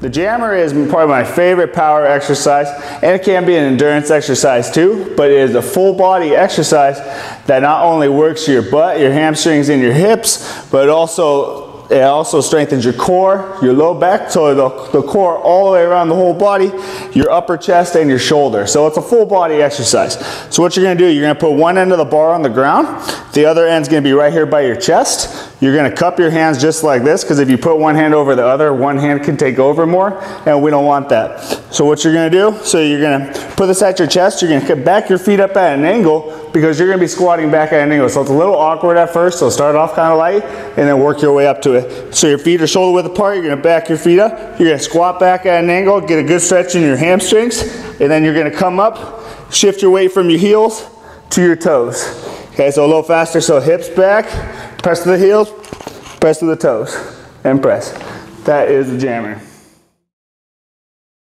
The jammer is probably my favorite power exercise, and it can be an endurance exercise too, but it is a full body exercise that not only works your butt, your hamstrings, and your hips, but it also strengthens your core, your low back, so the core all the way around the whole body, your upper chest, and your shoulder. So it's a full body exercise. So what you're gonna do, you're gonna put one end of the bar on the ground, the other end's gonna be right here by your chest. You're gonna cup your hands just like this, because if you put one hand over the other, one hand can take over more, and we don't want that. So what you're gonna do, so you're gonna put this at your chest, you're gonna back your feet up at an angle, because you're gonna be squatting back at an angle. So it's a little awkward at first, so start off kind of light, and then work your way up to it. So your feet are shoulder width apart, you're gonna back your feet up, you're gonna squat back at an angle, get a good stretch in your hamstrings, and then you're gonna come up, shift your weight from your heels to your toes. Okay, so a little faster, so hips back, press to the heels, press to the toes, and press. That is the jammer.